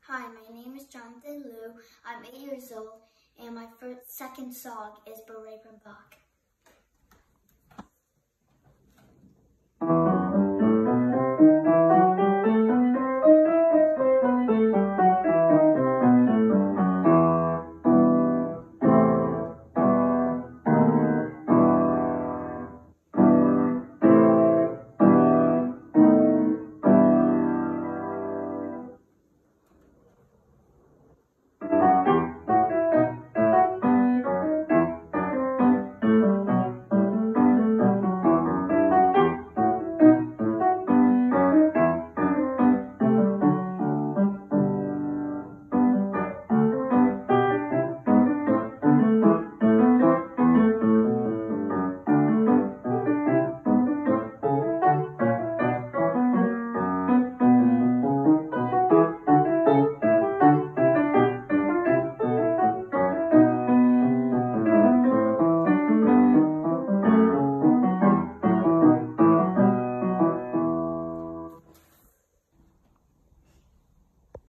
Hi, my name is Jonathan Liu. I'm 8 years old, and my second song is Bourree from Bach.